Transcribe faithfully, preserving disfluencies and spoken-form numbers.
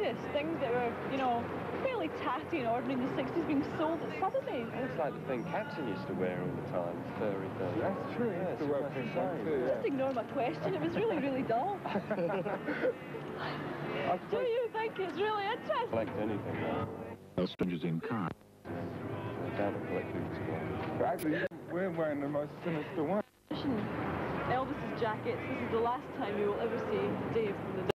notice things that were, you know, fairly tatty and ordinary in the sixties being sold at Sotheby's? It's like the thing Captain used to wear all the time, furry thing. That's true, he used to wear pink one too, yeah. Just ignore my question, it was really, really dull. Do you think it's really interesting? Collect anything now. No strangers in car. I don't collect boots. But actually, we're wearing the most sinister one. Elvis's jackets, this is the last time you will ever see Dave from the